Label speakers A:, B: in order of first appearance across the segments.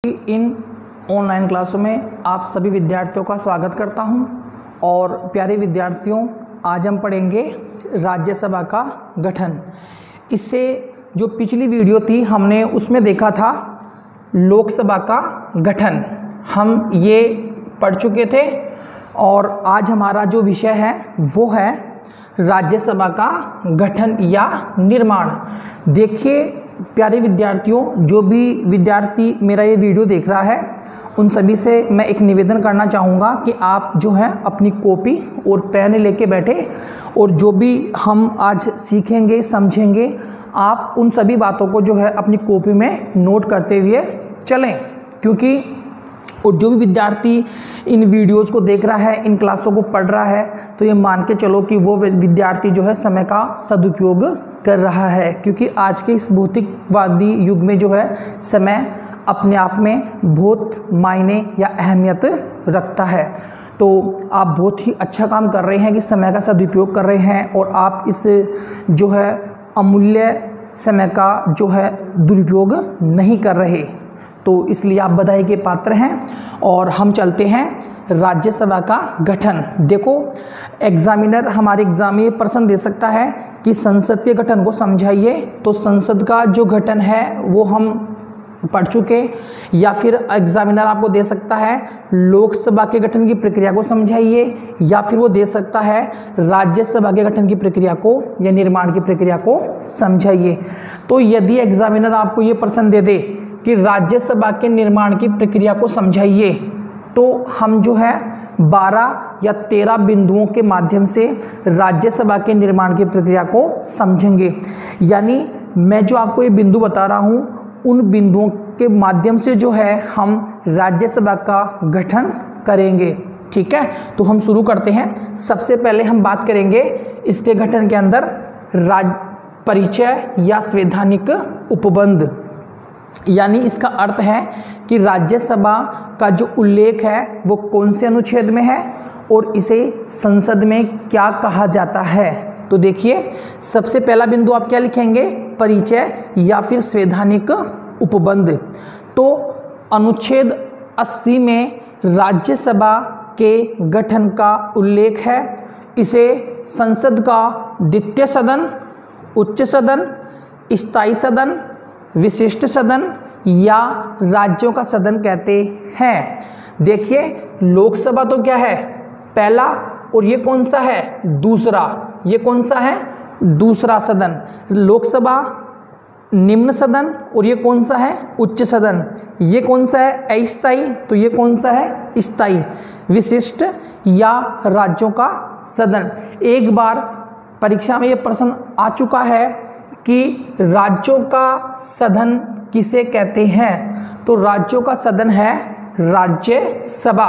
A: इन online क्लासों में आप सभी विद्यार्थियों का स्वागत करता हूं। और प्यारे विद्यार्थियों, आज हम पढ़ेंगे राज्यसभा का गठन। इससे जो पिछली वीडियो थी हमने उसमें देखा था लोकसभा का गठन, हम ये पढ़ चुके थे। और आज हमारा जो विषय है वो है राज्यसभा का गठन या निर्माण। देखिए प्यारे विद्यार्थियों, जो भी विद्यार्थी मेरा ये वीडियो देख रहा है उन सभी से मैं एक निवेदन करना चाहूँगा कि आप जो है अपनी कॉपी और पेन लेके बैठे और जो भी हम आज सीखेंगे समझेंगे आप उन सभी बातों को जो है अपनी कॉपी में नोट करते हुए चलें। क्योंकि और जो भी विद्यार्थी इन वीडियोस को देख रहा है, इन क्लासों को पढ़ रहा है, तो ये मान के चलो कि वो विद्यार्थी जो है समय का सदुपयोग कर रहा है। क्योंकि आज के इस भौतिकवादी युग में जो है समय अपने आप में बहुत मायने या अहमियत रखता है। तो आप बहुत ही अच्छा काम कर रहे हैं कि समय का सदुपयोग कर रहे हैं और आप इस जो है अमूल्य समय का जो है दुरुपयोग नहीं कर रहे, तो इसलिए आप बधाई के पात्र हैं। और हम चलते हैं राज्यसभा का गठन। देखो एग्जामिनर हमारे एग्जाम में प्रश्न दे सकता है कि संसद के गठन को समझाइए, तो संसद का जो गठन है वो हम पढ़ चुके। या फिर एग्जामिनर आपको दे सकता है लोकसभा के गठन की प्रक्रिया को समझाइए, या फिर वो दे सकता है राज्यसभा के गठन की प्रक्रिया को या निर्माण की प्रक्रिया को समझाइए। तो यदि एग्जामिनर आपको ये प्रश्न दे दे कि राज्यसभा के निर्माण की प्रक्रिया को समझाइए, तो हम जो है 12 या 13 बिंदुओं के माध्यम से राज्यसभा के निर्माण की प्रक्रिया को समझेंगे। यानी मैं जो आपको ये बिंदु बता रहा हूँ उन बिंदुओं के माध्यम से जो है हम राज्यसभा का गठन करेंगे। ठीक है, तो हम शुरू करते हैं। सबसे पहले हम बात करेंगे इसके गठन के अंदर परिचय या संवैधानिक उपबंध। यानी इसका अर्थ है कि राज्यसभा का जो उल्लेख है वो कौन से अनुच्छेद में है और इसे संसद में क्या कहा जाता है। तो देखिए सबसे पहला बिंदु आप क्या लिखेंगे, परिचय या फिर संवैधानिक उपबंध। तो अनुच्छेद 80 में राज्यसभा के गठन का उल्लेख है। इसे संसद का द्वितीय सदन, उच्च सदन, स्थायी सदन, विशिष्ट सदन या राज्यों का सदन कहते हैं। देखिए लोकसभा तो क्या है, पहला, और ये कौन सा है, दूसरा। ये कौन सा है, दूसरा सदन। लोकसभा निम्न सदन और ये कौन सा है, उच्च सदन। ये कौन सा है, अस्थायी, तो ये कौन सा है, स्थायी। विशिष्ट या राज्यों का सदन। एक बार परीक्षा में ये प्रश्न आ चुका है कि राज्यों का सदन किसे कहते हैं, तो राज्यों का सदन है राज्यसभा।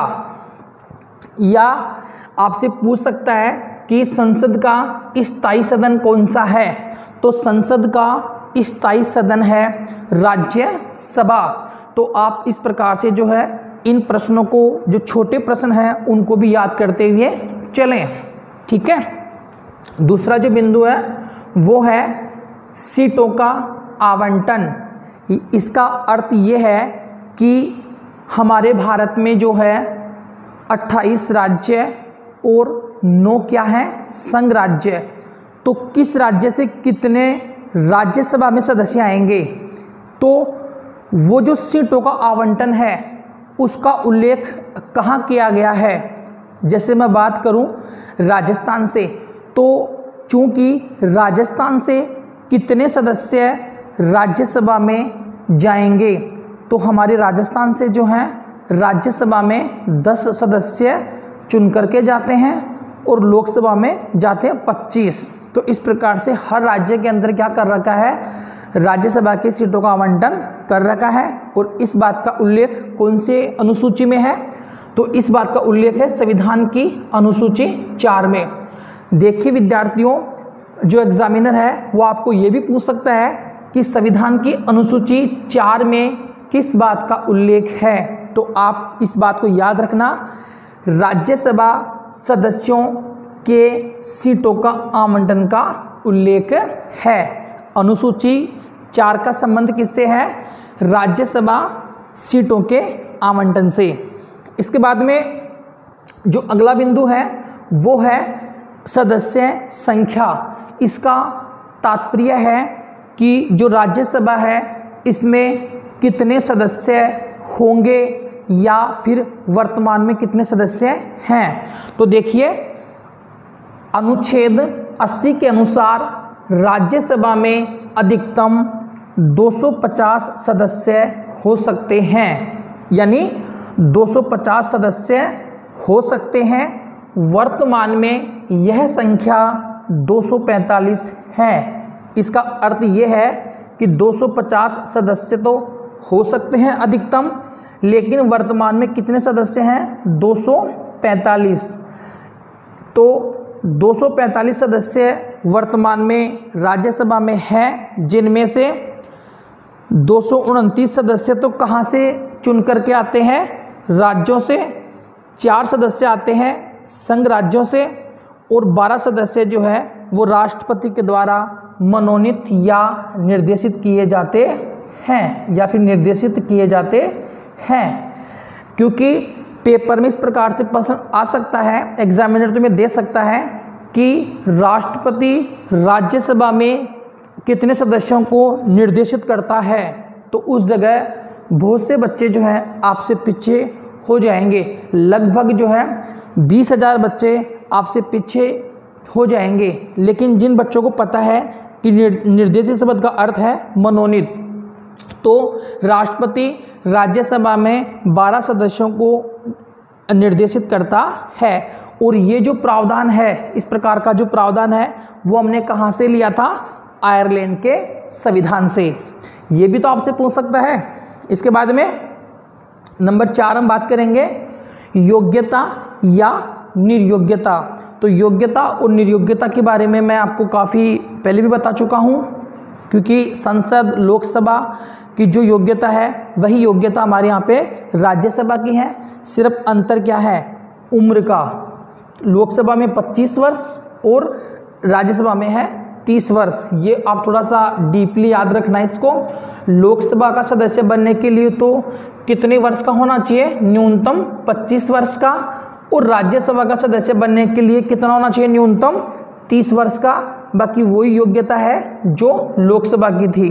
A: या आपसे पूछ सकता है कि संसद का स्थायी सदन कौन सा है, तो संसद का स्थायी सदन है राज्यसभा। तो आप इस प्रकार से जो है इन प्रश्नों को, जो छोटे प्रश्न हैं उनको भी याद करते हुए चलें। ठीक है, दूसरा जो बिंदु है वो है सीटों का आवंटन। इसका अर्थ ये है कि हमारे भारत में जो है 28 राज्य और 9 क्या है, संघ राज्य। तो किस राज्य से कितने राज्यसभा में सदस्य आएंगे, तो वो जो सीटों का आवंटन है उसका उल्लेख कहाँ किया गया है। जैसे मैं बात करूं राजस्थान से, तो चूंकि राजस्थान से कितने सदस्य राज्यसभा में जाएंगे, तो हमारे राजस्थान से जो है राज्यसभा में 10 सदस्य चुन करके जाते हैं और लोकसभा में जाते हैं 25। तो इस प्रकार से हर राज्य के अंदर क्या कर रखा है, राज्यसभा की सीटों का आवंटन कर रखा है। और इस बात का उल्लेख कौन से अनुसूची में है, तो इस बात का उल्लेख है संविधान की अनुसूची 4 में। देखिए विद्यार्थियों, जो एग्जामिनर है वो आपको ये भी पूछ सकता है कि संविधान की अनुसूची 4 में किस बात का उल्लेख है। तो आप इस बात को याद रखना, राज्यसभा सदस्यों के सीटों का आवंटन का उल्लेख है। अनुसूची 4 का संबंध किससे है, राज्यसभा सीटों के आवंटन से। इसके बाद में जो अगला बिंदु है वो है सदस्य संख्या। इसका तात्पर्य है कि जो राज्यसभा है इसमें कितने सदस्य होंगे या फिर वर्तमान में कितने सदस्य हैं। तो देखिए, अनुच्छेद 80 के अनुसार राज्यसभा में अधिकतम 250 सदस्य हो सकते हैं, यानी 250 सदस्य हो सकते हैं। वर्तमान में यह संख्या 245 है। इसका अर्थ यह है कि 250 सदस्य तो हो सकते हैं अधिकतम, लेकिन वर्तमान में कितने सदस्य हैं? 245। तो 245 सदस्य वर्तमान में राज्यसभा में हैं, जिनमें से 229 सदस्य तो कहाँ से चुन करके आते हैं? राज्यों से। 4 सदस्य आते हैं संघ राज्यों से और 12 सदस्य जो है वो राष्ट्रपति के द्वारा मनोनीत या निर्देशित किए जाते हैं या फिर निर्देशित किए जाते हैं। क्योंकि पेपर में इस प्रकार से प्रश्न आ सकता है, एग्जामिनर तुम्हें दे सकता है कि राष्ट्रपति राज्यसभा में कितने सदस्यों को निर्देशित करता है, तो उस जगह बहुत से बच्चे जो हैं आपसे पीछे हो जाएंगे। लगभग जो है 20,000 बच्चे आपसे पीछे हो जाएंगे। लेकिन जिन बच्चों को पता है कि निर्देशित शब्द का अर्थ है मनोनीत, तो राष्ट्रपति राज्यसभा में 12 सदस्यों को निर्देशित करता है। और ये जो प्रावधान है, इस प्रकार का जो प्रावधान है वो हमने कहाँ से लिया था? आयरलैंड के संविधान से। ये भी तो आपसे पूछ सकता है। इसके बाद में नंबर 4 हम बात करेंगे योग्यता या निर्योग्यता। तो योग्यता और निर्योग्यता के बारे में मैं आपको काफ़ी पहले भी बता चुका हूँ, क्योंकि संसद लोकसभा की जो योग्यता है वही योग्यता हमारे यहाँ पे राज्यसभा की है। सिर्फ अंतर क्या है? उम्र का। लोकसभा में 25 वर्ष और राज्यसभा में है 30 वर्ष। ये आप थोड़ा सा डीपली याद रखना इसको। लोकसभा का सदस्य बनने के लिए तो कितने वर्ष का होना चाहिए? न्यूनतम 25 वर्ष का। और राज्यसभा का सदस्य बनने के लिए कितना होना चाहिए? न्यूनतम 30 वर्ष का। बाकी वही योग्यता है जो लोकसभा की थी।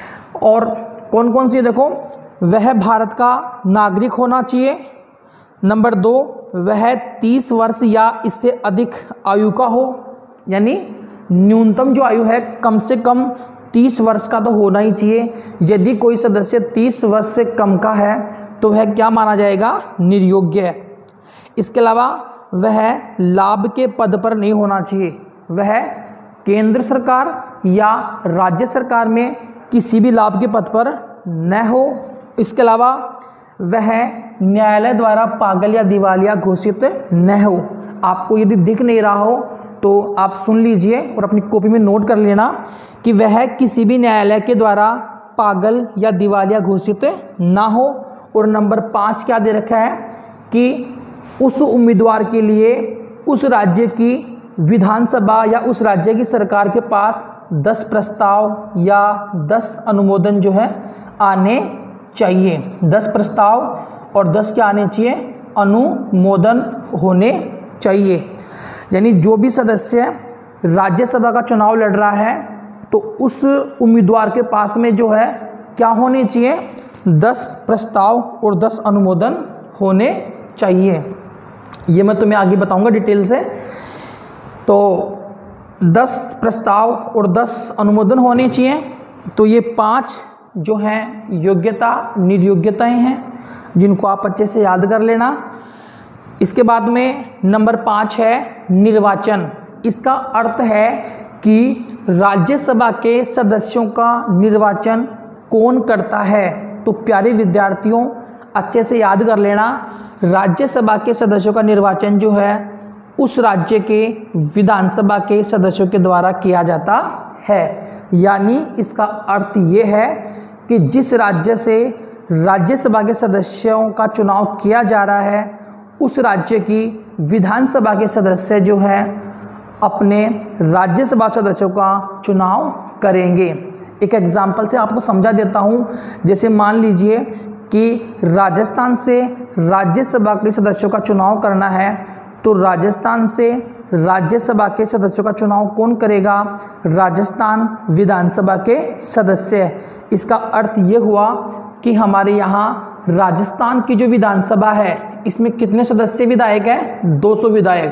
A: और कौन कौन सी? देखो, वह भारत का नागरिक होना चाहिए। नंबर 2, वह 30 वर्ष या इससे अधिक आयु का हो, यानी न्यूनतम जो आयु है कम से कम 30 वर्ष का तो होना ही चाहिए। यदि कोई सदस्य 30 वर्ष से कम का है तो वह क्या माना जाएगा? निर्योग्य। इसके अलावा वह लाभ के पद पर नहीं होना चाहिए। वह केंद्र सरकार या राज्य सरकार में किसी भी लाभ के पद पर न हो। इसके अलावा वह न्यायालय द्वारा पागल या दिवालिया घोषित न हो। आपको यदि दिख नहीं रहा हो तो आप सुन लीजिए और अपनी कॉपी में नोट कर लेना कि वह किसी भी न्यायालय के द्वारा पागल या दिवालिया घोषित ना हो। और नंबर 5 क्या दे रखा है कि उस उम्मीदवार के लिए उस राज्य की विधानसभा या उस राज्य की सरकार के पास 10 प्रस्ताव या 10 अनुमोदन जो है आने चाहिए। 10 प्रस्ताव और 10 क्या आने चाहिए? अनुमोदन होने चाहिए। यानी जो भी सदस्य राज्यसभा का चुनाव लड़ रहा है तो उस उम्मीदवार के पास में जो है क्या होने चाहिए? 10 प्रस्ताव और 10 अनुमोदन होने चाहिए। ये मैं तुम्हें आगे बताऊंगा डिटेल से। तो 10 प्रस्ताव और 10 अनुमोदन होने चाहिए। तो ये 5 जो हैं योग्यता निर्योग्यताएं हैं, जिनको आप अच्छे से याद कर लेना। इसके बाद में नंबर 5 है निर्वाचन। इसका अर्थ है कि राज्यसभा के सदस्यों का निर्वाचन कौन करता है। तो प्यारे विद्यार्थियों, अच्छे से याद कर लेना, राज्यसभा के सदस्यों का निर्वाचन जो है उस राज्य के विधानसभा के सदस्यों के द्वारा किया जाता है। यानी इसका अर्थ ये है कि जिस राज्य से राज्यसभा के सदस्यों का चुनाव किया जा रहा है उस राज्य की विधानसभा के सदस्य जो हैं अपने राज्यसभा सदस्यों का चुनाव करेंगे। एक एग्जाम्पल से आपको समझा देता हूँ। जैसे मान लीजिए कि राजस्थान से राज्यसभा के सदस्यों का चुनाव करना है, तो राजस्थान से राज्यसभा के सदस्यों का चुनाव कौन करेगा? राजस्थान विधानसभा के सदस्य। इसका अर्थ ये हुआ कि हमारे यहाँ राजस्थान की जो विधानसभा है इसमें कितने सदस्य विधायक हैं? 200 विधायक।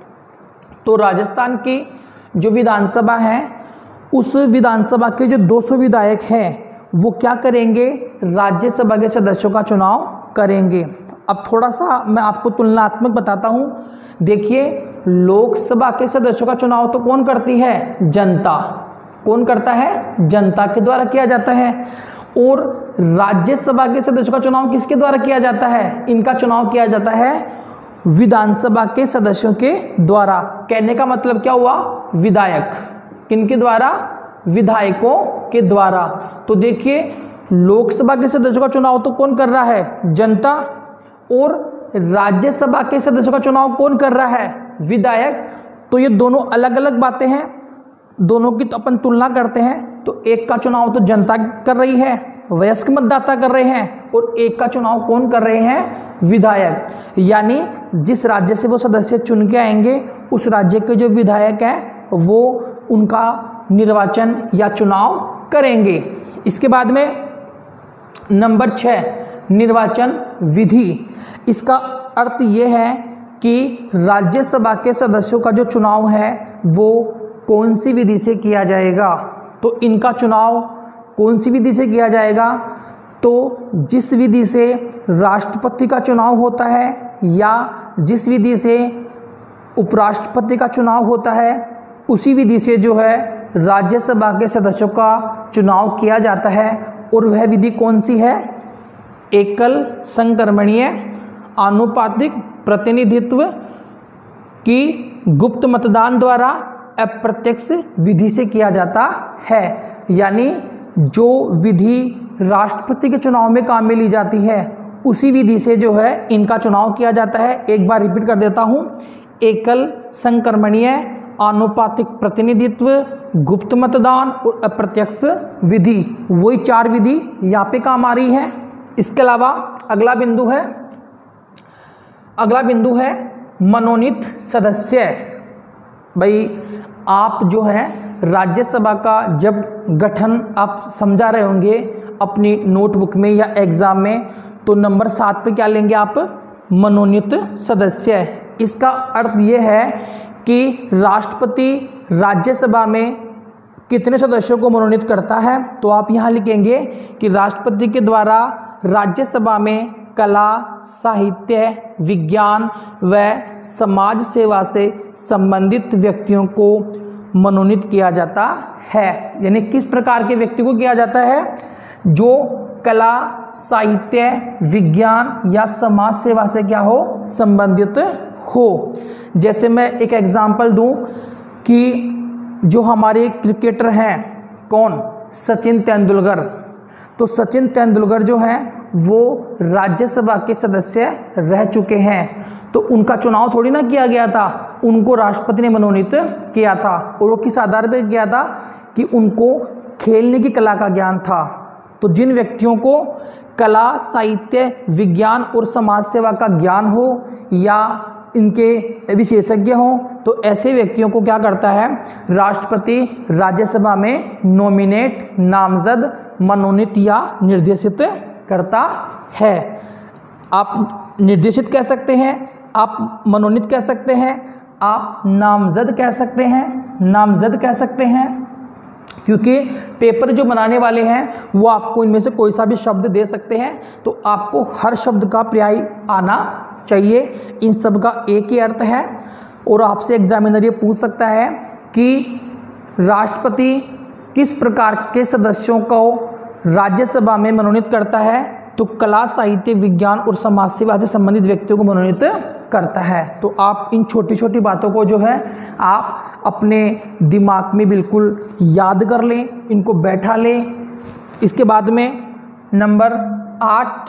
A: तो राजस्थान की जो विधानसभा है उस विधानसभा के जो 200 विधायक हैं वो क्या करेंगे? राज्यसभा के सदस्यों का चुनाव करेंगे। अब थोड़ा सा मैं आपको तुलनात्मक बताता हूँ। देखिए, लोकसभा के सदस्यों का चुनाव तो कौन करती है? जनता। कौन करता है? जनता के द्वारा किया जाता है। और राज्यसभा के सदस्यों का चुनाव किसके द्वारा किया जाता है? इनका चुनाव किया जाता है विधानसभा के सदस्यों के द्वारा। कहने का मतलब क्या हुआ? विधायक। किनके द्वारा? विधायकों के द्वारा। तो देखिए, लोकसभा के सदस्यों का चुनाव तो कौन कर रहा है? जनता। और राज्यसभा के सदस्यों का चुनाव कौन कर रहा है? विधायक। तो ये दोनों अलग अलग बातें हैं, दोनों की तो अपन तुलना करते हैं। तो एक का चुनाव तो जनता कर रही है, वयस्क मतदाता कर रहे हैं, और एक का चुनाव कौन कर रहे हैं? विधायक। यानी जिस राज्य से वो सदस्य चुन के आएंगे उस राज्य के जो विधायक हैं वो उनका निर्वाचन या चुनाव करेंगे। इसके बाद में नंबर 6, निर्वाचन विधि। इसका अर्थ ये है कि राज्यसभा के सदस्यों का जो चुनाव है वो कौन सी विधि से किया जाएगा। तो इनका चुनाव कौन सी विधि से किया जाएगा? तो जिस विधि से राष्ट्रपति का चुनाव होता है या जिस विधि से उपराष्ट्रपति का चुनाव होता है उसी विधि से जो है राज्यसभा के सदस्यों का चुनाव किया जाता है। और वह विधि कौन सी है? एकल संक्रमणीय आनुपातिक प्रतिनिधित्व की गुप्त मतदान द्वारा अप्रत्यक्ष विधि से किया जाता है। यानी जो विधि राष्ट्रपति के चुनाव में काम में ली जाती है उसी विधि से जो है इनका चुनाव किया जाता है। एक बार रिपीट कर देता हूँ, एकल संक्रमणीय आनुपातिक प्रतिनिधित्व, गुप्त मतदान और अप्रत्यक्ष विधि, वही 4 विधि यहाँ पे काम आ रही है। इसके अलावा अगला बिंदु है मनोनीत सदस्य। भाई आप जो है राज्यसभा का जब गठन आप समझा रहे होंगे अपनी नोटबुक में या एग्जाम में, तो नंबर 7 पे क्या लेंगे आप? मनोनीत सदस्य। इसका अर्थ ये है कि राष्ट्रपति राज्यसभा में कितने सदस्यों को मनोनीत करता है? तो आप यहाँ लिखेंगे कि राष्ट्रपति के द्वारा राज्यसभा में कला, साहित्य, विज्ञान व समाज सेवा से संबंधित व्यक्तियों को मनोनीत किया जाता है। यानी किस प्रकार के व्यक्ति को किया जाता है? जो कला, साहित्य, विज्ञान या समाज सेवा से क्या हो? संबंधित हो। जैसे मैं एक एग्जांपल दूं कि जो हमारे क्रिकेटर हैं, कौन? सचिन तेंदुलकर। तो सचिन तेंदुलकर जो हैं वो राज्यसभा के सदस्य रह चुके हैं। तो उनका चुनाव थोड़ी ना किया गया था, उनको राष्ट्रपति ने मनोनीत किया था। और वो किस आधार पर किया था? कि उनको खेलने की कला का ज्ञान था। तो जिन व्यक्तियों को कला, साहित्य, विज्ञान और समाज सेवा का ज्ञान हो या इनके विशेषज्ञ हों, तो ऐसे व्यक्तियों को क्या करता है? राष्ट्रपति राज्यसभा में नॉमिनेट, नामजद, मनोनीत या निर्देशित करता है। आप निर्देशित कह सकते हैं, आप मनोनीत कह सकते हैं, आप नामजद कह सकते हैं, क्योंकि पेपर जो बनाने वाले हैं वो आपको इनमें से कोई सा भी शब्द दे सकते हैं। तो आपको हर शब्द का पर्याय आना चाहिए। इन सब का एक ही अर्थ है। और आपसे एग्जामिनर ये पूछ सकता है कि राष्ट्रपति किस प्रकार के सदस्यों को राज्यसभा में मनोनीत करता है? तो कला, साहित्य, विज्ञान और समाज सेवा से संबंधित व्यक्तियों को मनोनीत करता है। तो आप इन छोटी छोटी बातों को जो है आप अपने दिमाग में बिल्कुल याद कर लें, इनको बैठा लें। इसके बाद में नंबर 8,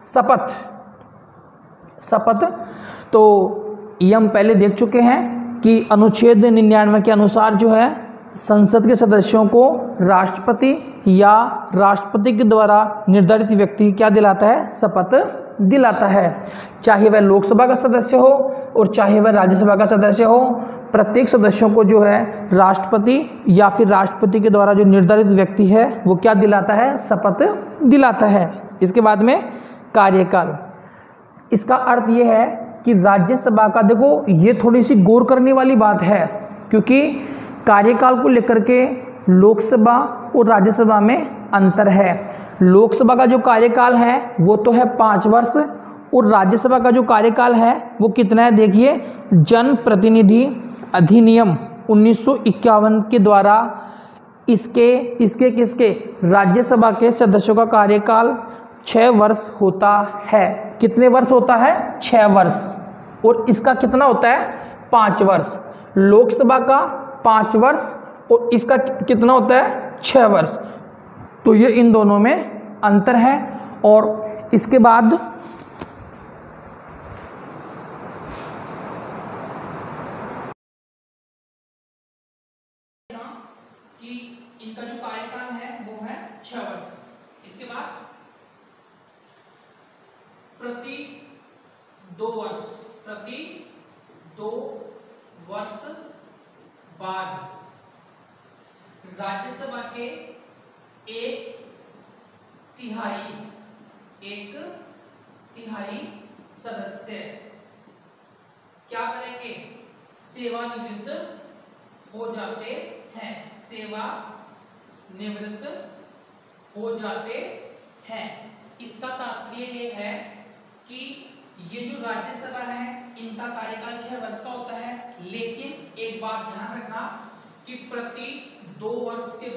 A: शपथ। तो ये हम पहले देख चुके हैं कि अनुच्छेद 99 के अनुसार जो है संसद के सदस्यों को राष्ट्रपति या राष्ट्रपति के द्वारा निर्धारित व्यक्ति क्या दिलाता है, शपथ दिलाता है। चाहे वह लोकसभा का सदस्य हो और चाहे वह राज्यसभा का सदस्य हो, प्रत्येक सदस्यों को जो है राष्ट्रपति या फिर राष्ट्रपति के द्वारा जो निर्धारित व्यक्ति है वो क्या दिलाता है, शपथ दिलाता है। इसके बाद में कार्यकाल, इसका अर्थ ये है कि राज्यसभा का, देखो ये थोड़ी सी गौर करने वाली बात है, क्योंकि कार्यकाल को लेकर के लोकसभा और राज्यसभा में अंतर है। लोकसभा का जो कार्यकाल है वो तो है 5 वर्ष और राज्यसभा का जो कार्यकाल है वो कितना है, देखिए जन प्रतिनिधि अधिनियम 1951 के द्वारा इसके किसके राज्यसभा के सदस्यों का कार्यकाल 6 वर्ष होता है। कितने वर्ष होता है, 6 वर्ष। और इसका कितना होता है, 5 वर्ष। लोकसभा का 5 वर्ष और इसका कितना होता है, 6 वर्ष। तो ये इन दोनों में अंतर है। और इसके बाद कि इनका जो कार्यकाल है वो है 6 वर्ष। इसके बाद प्रति 2 वर्ष बाद राज्यसभा के 1 तिहाई सदस्य क्या करेंगे, सेवानिवृत्त हो जाते हैं, सेवानिवृत्त हो जाते हैं। इसका तात्पर्य ये है कि ये जो राज्यसभा है इनका कार्यकाल 6 वर्ष का होता है, लेकिन एक बात ध्यान रखना कि प्रति 2 वर्ष के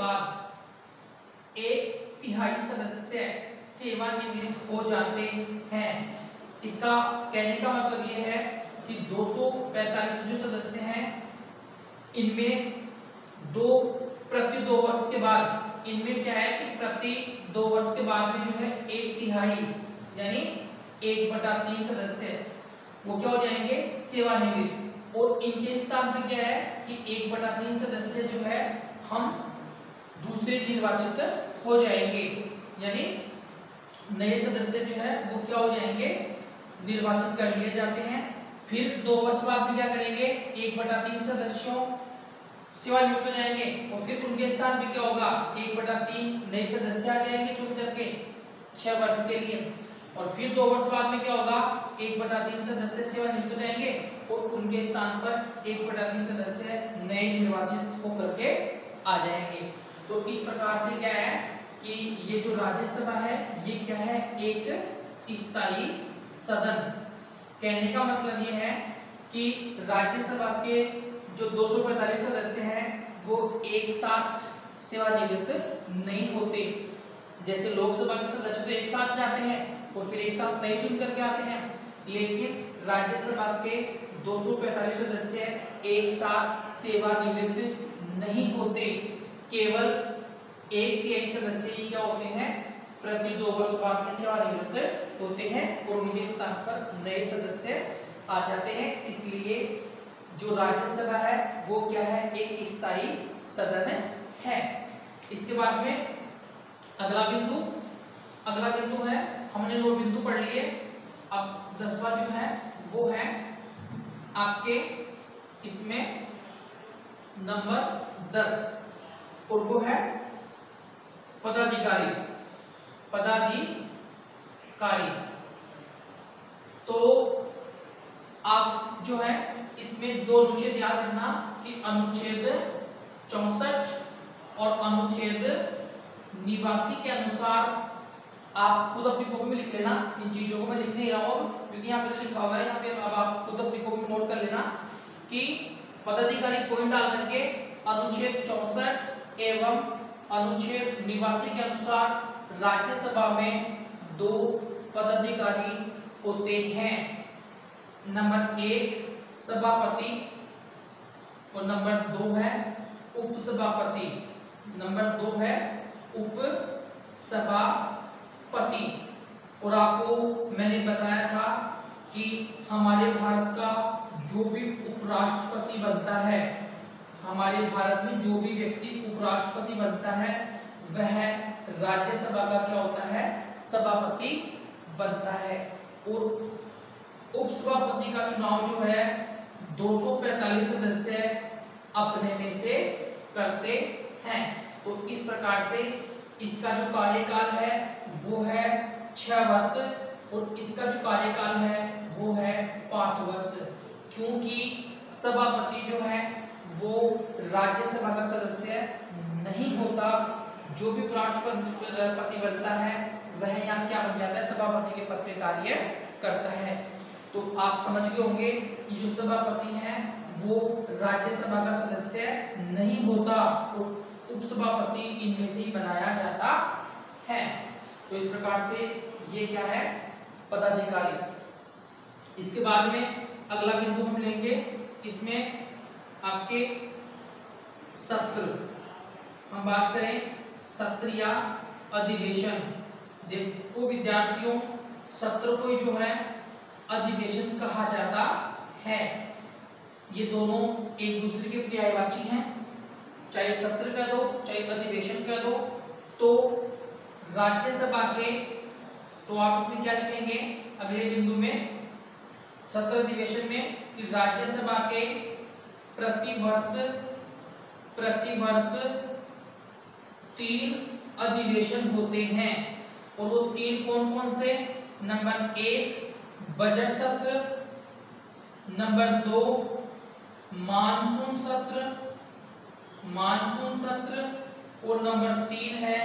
A: बाद 1 तिहाई सदस्य सेवानिवृत्त हो जाते हैं। इसका कहने का मतलब ये है कि 245 जो सदस्य हैं इनमें प्रति 2 वर्ष के बाद इनमें क्या है कि प्रति 2 वर्ष के बाद में जो है 1 तिहाई यानी 1/3 सदस्य वो क्या हो जाएंगे, सेवानिवृत्त। और इनके स्थान पे क्या है कि 1/3 सदस्य जो है हम दूसरे निर्वाचित हो जाएंगे, यानी नए सदस्य जो है वो क्या हो जाएंगे, निर्वाचित कर लिए जाते हैं। फिर 2 वर्ष बाद में क्या करेंगे, 1/3 सदस्यों सेवानिवृत्त हो जाएंगे और फिर उनके स्थान पे क्या होगा, 1/3 नए सदस्य आ जाएंगे चुन करके 6 वर्ष के लिए। और फिर 2 वर्ष बाद में क्या होगा, 1/3 सदस्य सेवानिवृत्त हो जाएंगे और उनके स्थान पर 1/3 सदस्य नए निर्वाचित होकर के आ जाएंगे। तो इस प्रकार से क्या है कि ये जो राज्यसभा है ये क्या है, एक स्थायी सदन। कहने का मतलब ये है कि राज्यसभा के जो 245 सदस्य हैं वो एक साथ सेवानिवृत्त नहीं होते। जैसे लोकसभा के सदस्य तो एक साथ जाते हैं और फिर एक साथ नए चुन करके आते हैं, लेकिन राज्यसभा के 245 सदस्य एक साथ सेवानिवृत्त नहीं होते। केवल 1 तिहाई सदस्य ही क्या होते हैं, प्रति 2 वर्ष बाद में सेवानिवृत्त होते हैं और उनके स्थान पर नए सदस्य आ जाते हैं। इसलिए जो राज्यसभा है वो क्या है, एक स्थायी सदन है। इसके बाद में अगला बिंदु है, हमने 9 बिंदु पढ़ लिए। अब 10वां जो है वो है आपके इसमें नंबर 10 और वो है पदाधिकारी। तो आप जो है इसमें 2 अनुच्छेद याद रखना कि अनुच्छेद 64 और अनुच्छेद 89 के अनुसार आप खुद अपनी कॉपी में लिख लेना। इन चीजों को मैं लिख नहीं रहा हूं क्योंकि यहाँ पे तो लिखा हुआ है, यहाँ पे अब आप खुद अपनी कॉपी में नोट कर लेना कि पदाधिकारी पॉइंट डाल करके अनुच्छेद 64 एवं अनुच्छेद 89 के अनुसार राज्यसभा में 2 पदाधिकारी होते हैं। नंबर 1 सभापति और नंबर 2 है उपसभापति। नंबर 2 है उपसभापति। और आपको मैंने बताया था कि हमारे भारत का जो भी उपराष्ट्रपति बनता है, हमारे भारत में जो भी व्यक्ति उपराष्ट्रपति बनता है वह राज्यसभा का क्या होता है, सभापति बनता है। और उपसभापति का चुनाव जो है 245 सदस्य अपने में से करते हैं। तो इस प्रकार से इसका जो कार्यकाल है वो है 6 वर्ष और इसका जो कार्यकाल है वो है 5 वर्ष, क्योंकि सभापति जो है वो राज्यसभा का सदस्य नहीं होता। जो भी उपराष्ट्रपति बनता है वह यहाँ क्या बन जाता है, सभापति के पद पे कार्य करता है। तो आप समझ गए होंगे कि जो सभापति है वो राज्यसभा का सदस्य नहीं होता और उपसभापति इनमें से ही बनाया जाता है। तो इस प्रकार से ये क्या है, पदाधिकारी। इसके बाद में अगला बिंदु हम लेंगे, इसमें आपके सत्र, हम बात करें सत्र या अधिवेशन। देखो विद्यार्थियों, सत्र को जो है अधिवेशन कहा जाता है। ये दोनों एक दूसरे के पर्यायवाची हैं, चाहे सत्र कह दो चाहे अधिवेशन कह दो। तो राज्यसभा के, तो आप इसमें क्या लिखेंगे अगले बिंदु में, सत्र अधिवेशन में, कि राज्यसभा के प्रतिवर्ष 3 अधिवेशन होते हैं। और वो 3 कौन कौन से, नंबर 1 बजट सत्र, नंबर 2 मानसून सत्र और नंबर 3 है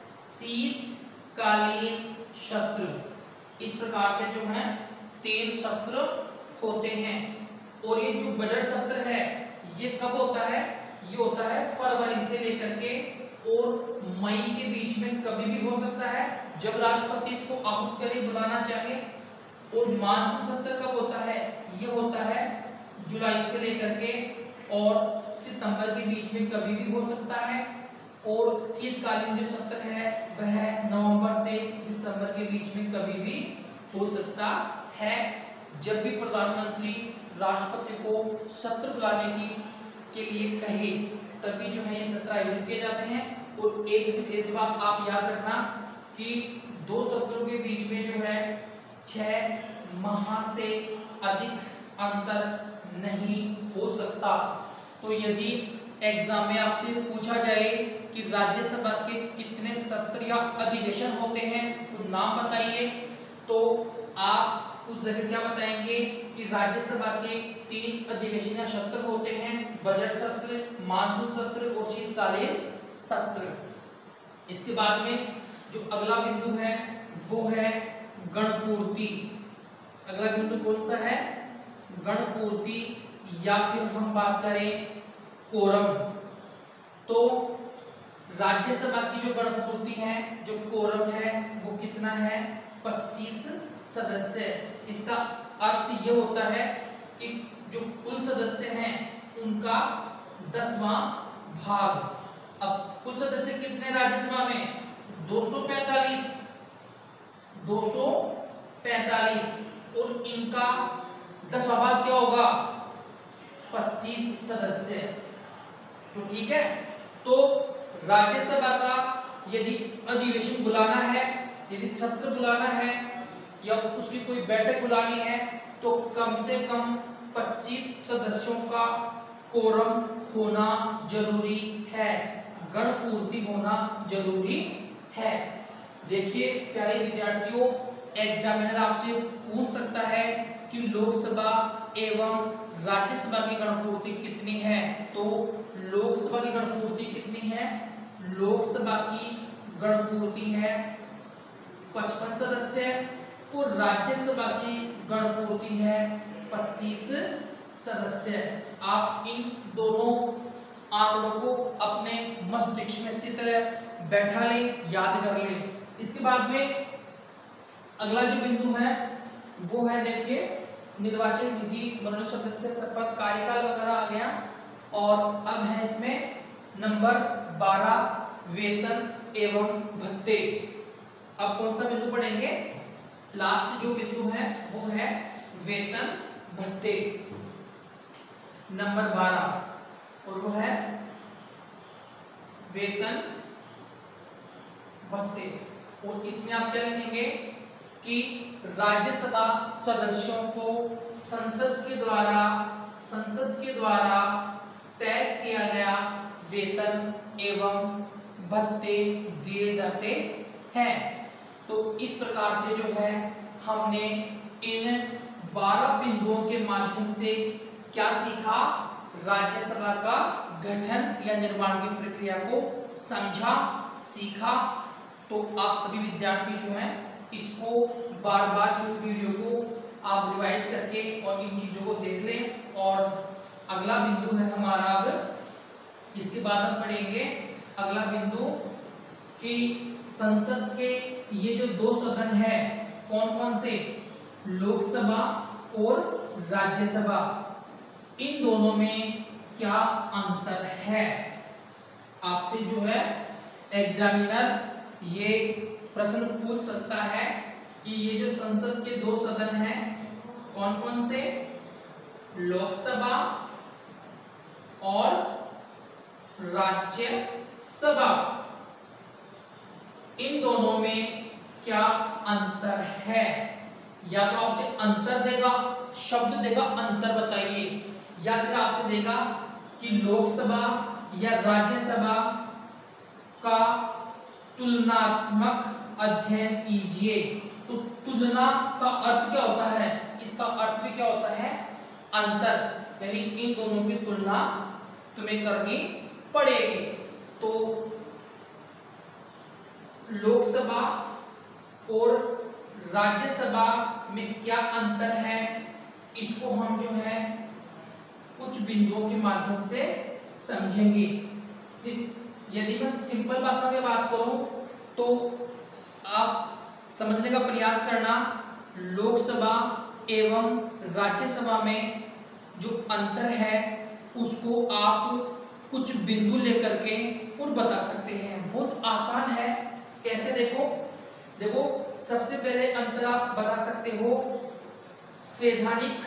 A: शीतकालीन सत्र। इस प्रकार से जो है 3 सत्र होते हैं। और ये जो बजट सत्र है ये कब होता है, ये होता है फरवरी से लेकर के और मई के बीच में कभी भी हो सकता है, जब राष्ट्रपति इसको आहूत करे, बुलाना चाहे। और मानसून सत्र कब होता है, ये होता है जुलाई से लेकर के और सितंबर के बीच में कभी भी हो सकता है। और शीतकालीन जो सत्र है वह नवंबर से दिसंबर के बीच में कभी भी हो सकता है। जब भी प्रधानमंत्री राष्ट्रपति को सत्र बुलाने के लिए कहे तभी जो है ये सत्र आयोजित किए जाते हैं। और एक विशेष बात आप याद रखना कि 2 सत्रों के बीच में जो है 6 माह से अधिक अंतर नहीं हो सकता। तो यदि एग्जाम में आपसे पूछा जाए कि राज्यसभा के कितने सत्र या अधिवेशन होते हैं तो नाम बताइए, तो आप उस जगह क्या बताएंगे कि राज्यसभा के 3 अधिवेशन या सत्र होते हैं, बजट सत्र, मानसून सत्र और शीतकालीन सत्र। इसके बाद में जो अगला बिंदु है वो है गणपूर्ति। अगला बिंदु कौन सा है, गणपूर्ति, या फिर हम बात करें कोरम। तो राज्यसभा की जो गणपूर्ति है, जो कोरम है, वो कितना है, 25 सदस्य। इसका अर्थ ये होता है कि जो कुल सदस्य हैं उनका 10वां भाग। अब कुल सदस्य कितने राज्यसभा में, 245 और इनका 10वां भाग क्या होगा, 25 सदस्य। तो ठीक है, तो राज्यसभा का यदि अधिवेशन बुलाना है, यदि सत्र बुलाना है या उसकी कोई बैठक बुलानी है तो कम से कम 25 सदस्यों का कोरम होना जरूरी है, गणपूर्ति होना जरूरी है। देखिए प्यारे विद्यार्थियों, एग्जामिनर आपसे पूछ सकता है कि लोकसभा एवं राज्यसभा की गणपूर्ति कितनी है। तो लोकसभा की गणपूर्ति कितनी है, लोकसभा की गणपूर्ति है 55 सदस्य और राज्यसभा की गणपूर्ति है 25 सदस्य। आप इन दोनों आंकड़ों को अपने मस्तिष्क में अच्छी तरह बैठा लें, याद कर लें। इसके बाद में अगला जो बिंदु है वो है, देखिए निर्वाचन विधि, मनोनीत सदस्य, शपथ, कार्यकाल वगैरह आ गया। और अब है इसमें नंबर 12 वेतन एवं भत्ते। अब कौन सा बिंदु पढ़ेंगे, लास्ट जो बिंदु है वो है वेतन भत्ते, नंबर 12। और वो है वेतन भत्ते। और इसमें आप क्या लिखेंगे कि राज्यसभा सदस्यों को संसद के द्वारा तय किया गया वेतन एवं भत्ते दिए जाते हैं। तो इस प्रकार से जो है हमने इन 12 बिंदुओं के माध्यम से क्या सीखा, राज्यसभा का गठन या निर्माण की प्रक्रिया को समझा, सीखा। तो आप सभी विद्यार्थी जो हैं इसको बार बार जो वीडियो को आप रिवाइज करके और इन चीजों को देख लें। और अगला बिंदु है हमारा, अब इसके बाद हम पढ़ेंगे अगला बिंदु कि संसद के ये जो 2 सदन है कौन कौन से, लोकसभा और राज्यसभा, इन दोनों में क्या अंतर है। आपसे जो है एग्जामिनर ये प्रश्न पूछ सकता है कि ये जो संसद के 2 सदन हैं कौन कौन से, लोकसभा और राज्यसभा, इन दोनों में क्या अंतर है। या तो आपसे अंतर देगा, शब्द देगा अंतर बताइए, या फिर आपसे देगा कि लोकसभा या राज्यसभा का तुलनात्मक अध्ययन कीजिए। तो तुलना का अर्थ क्या होता है, इसका अर्थ भी क्या होता है, अंतर, यानी इन दोनों की तुलना तुम्हें करनी पड़ेगी। तो लोकसभा और राज्यसभा में क्या अंतर है, इसको हम जो है कुछ बिंदुओं के माध्यम से समझेंगे। यदि मैं सिंपल भाषा में बात करूं तो आप समझने का प्रयास करना, लोकसभा एवं राज्यसभा में जो अंतर है उसको आप कुछ बिंदु लेकर के और बता सकते हैं। बहुत आसान है, कैसे, देखो सबसे पहले अंतर आप बता सकते हो संवैधानिक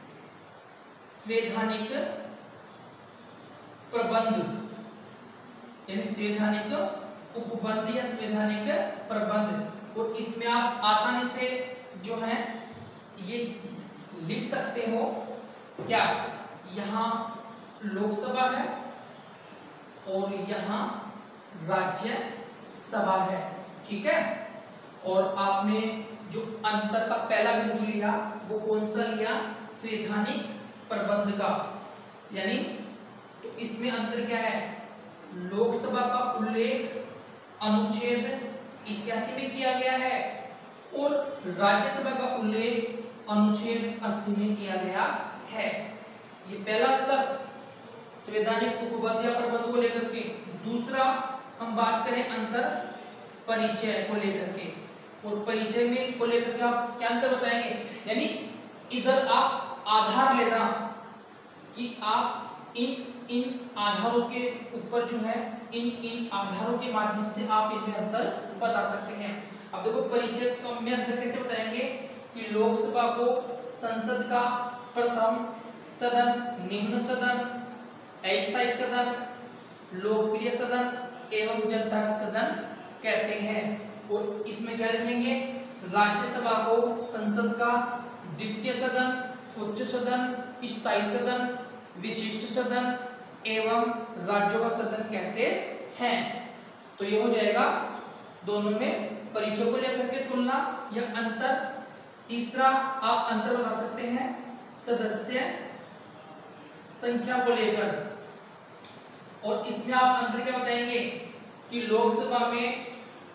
A: प्रबंध, यानी संवैधानिक उपबंध या संवैधानिक प्रबंध। और इसमें आप आसानी से जो है ये लिख सकते हो, क्या, यहाँ लोकसभा है और यहाँ राज्यसभा है, ठीक है। और आपने जो अंतर का पहला बिंदु लिया वो कौन सा लिया, संवैधानिक प्रबंध का, यानी तो इसमें अंतर क्या है, लोकसभा का उल्लेख अनुच्छेद 81 में किया गया है और राज्यसभा का उल्लेख अनुच्छेद 80 में किया गया है। ये पहला अंतर संवैधानिक उपबंध या प्रबंध को लेकर के। दूसरा हम बात करें अंतर परिचय को लेकर के, और परिचय में को लेकर के आप क्या अंतर बताएंगे, यानी इधर आप आधार लेना कि आप इन आधारों के ऊपर जो है इन आधारों के माध्यम से आप इनमें अंतर बता सकते हैं। अब देखो परिचय में अंतर कैसे बताएंगे कि लोकसभा को संसद का प्रथम सदन, निम्न सदन, अस्थायी सदन, लोकप्रिय सदन एवं जनता का सदन कहते हैं। और इसमें क्या लिखेंगे, राज्यसभा को संसद का द्वितीय सदन, उच्च सदन, स्थायी सदन, विशिष्ट सदन एवं राज्यों का सदन कहते हैं। तो ये हो जाएगा दोनों में परिचय को लेकर के तुलना या अंतर। तीसरा आप अंतर बता सकते हैं सदस्य संख्या को लेकर, और इसमें आप अंतर क्या बताएंगे कि लोकसभा में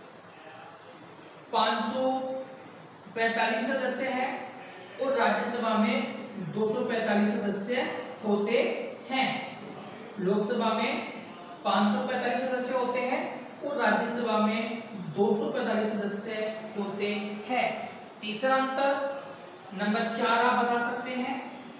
A: 545 सदस्य है और राज्यसभा में 245 सदस्य होते हैं। लोकसभा में 545 सदस्य होते हैं और राज्यसभा में 245 सदस्य होते हैं। तीसरा अंतर नंबर 4 आप बता सकते हैं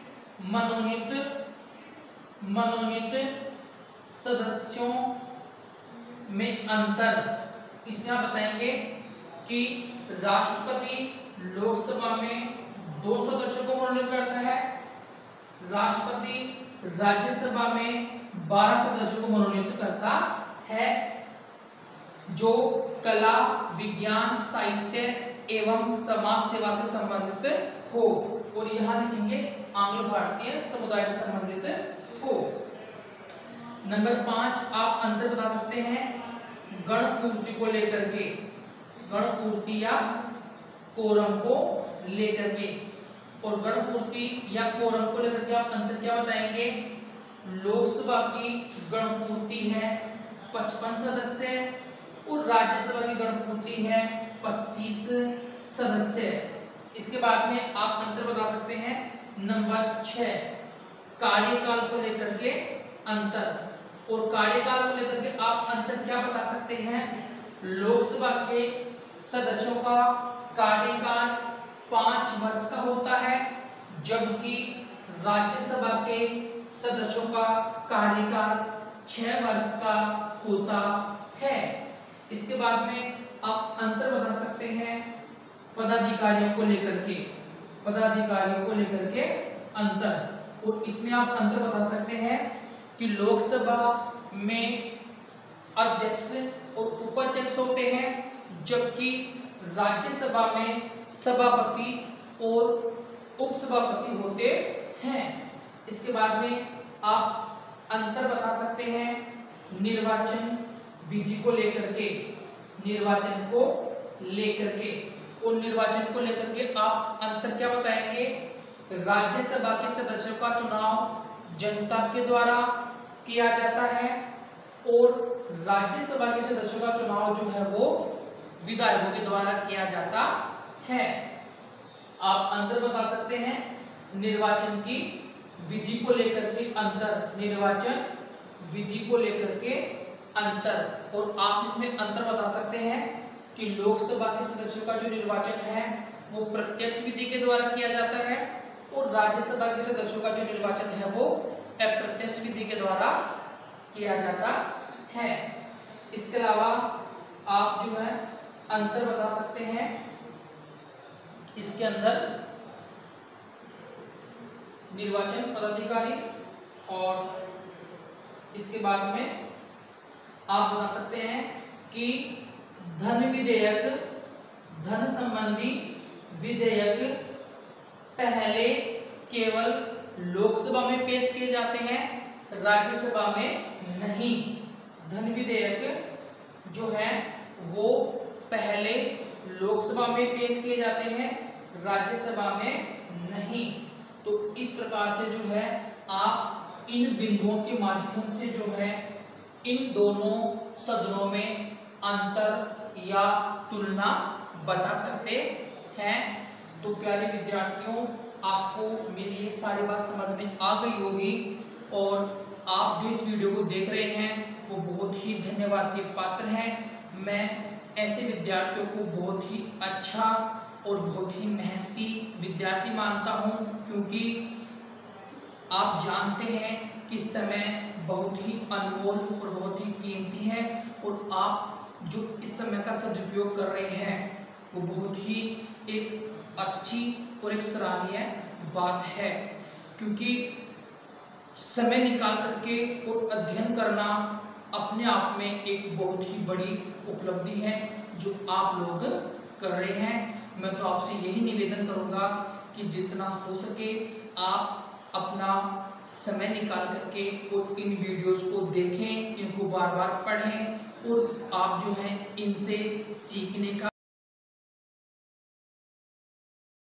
A: मनोनीत सदस्यों में अंतर। इसमें आप बताएंगे कि राष्ट्रपति लोकसभा में 2 सदस्यों को मनोनीत करता है, राष्ट्रपति राज्यसभा में 12 सदस्यों को मनोनीत करता है, जो कला, विज्ञान, साहित्य एवं समाज सेवा से संबंधित हो। और यहाँ लिखेंगे आंग्ल भारतीय समुदाय से संबंधित हो। नंबर 5 आप अंतर बता सकते हैं गण पूर्ति को लेकर के, गण पूर्ति या कोरम को लेकर के। और गण पूर्ति या कोरम को लेकर के आप अंतर क्या बताएंगे? लोकसभा की गण पूर्ति है 55 सदस्य और राज्यसभा की गण पूर्ति है 25 सदस्य। इसके बाद में आप अंतर बता सकते हैं नंबर 6 कार्यकाल को लेकर के अंतर। और कार्यकाल को लेकर के आप अंतर क्या बता सकते हैं? लोकसभा के सदस्यों का कार्यकाल 5 वर्ष का होता है, जबकि राज्यसभा के सदस्यों का कार्यकाल 6 वर्ष का होता है। इसके बाद में आप अंतर बता सकते हैं पदाधिकारियों को लेकर के, पदाधिकारियों को लेकर के अंतर। और इसमें आप अंतर बता सकते हैं कि लोकसभा में अध्यक्ष और उपाध्यक्ष होते हैं, जबकि राज्यसभा में सभापति और उपसभापति होते हैं। इसके बाद में आप अंतर बता सकते हैं निर्वाचन विधि को लेकर के, निर्वाचन को लेकर के। और निर्वाचन को लेकर के आप अंतर क्या बताएंगे? राज्यसभा के सदस्यों का चुनाव जनता के द्वारा किया जाता है और राज्यसभा के सदस्यों का चुनाव जो है वो विधायकों के द्वारा किया जाता है। आप अंतर बता सकते हैं निर्वाचन की विधि को लेकर के अंतर, निर्वाचन विधि को लेकर के अंतर। और आप इसमें अंतर बता सकते हैं कि लोकसभा के सदस्यों का जो निर्वाचन है वो प्रत्यक्ष विधि के द्वारा किया जाता है और राज्यसभा के सदस्यों का जो निर्वाचन है वो अप्रत्यक्ष विधि के द्वारा किया जाता है। इसके अलावा आप जो है अंतर बता सकते हैं इसके अंदर निर्वाचन पदाधिकारी, और इसके बाद में आप बता सकते हैं कि धन विधेयक, धन संबंधी विधेयक पहले केवल लोकसभा में पेश किए जाते हैं, राज्यसभा में नहीं। धन विधेयक जो है वो पहले लोकसभा में पेश किए जाते हैं, राज्यसभा में नहीं। तो इस प्रकार से जो है आप इन बिंदुओं के माध्यम से जो है इन दोनों सदनों में अंतर या तुलना बता सकते हैं। तो प्यारे विद्यार्थियों, आपको मेरी ये सारी बात समझ में आ गई होगी और आप जो इस वीडियो को देख रहे हैं वो बहुत ही धन्यवाद के पात्र हैं। मैं ऐसे विद्यार्थियों को बहुत ही अच्छा और बहुत ही मेहनती विद्यार्थी मानता हूँ, क्योंकि आप जानते हैं कि समय बहुत ही अनमोल और बहुत ही कीमती है और आप जो इस समय का सदुपयोग कर रहे हैं वो बहुत ही एक अच्छी और एक सराहनीय बात है, क्योंकि समय निकाल करके और अध्ययन करना अपने आप में एक बहुत ही बड़ी उपलब्धि है जो आप लोग कर रहे हैं। मैं तो आपसे यही निवेदन करूंगा कि जितना हो सके आप अपना समय निकाल करके और इन वीडियोस को देखें, इनको बार बार पढ़ें और आप जो है इनसे सीखने का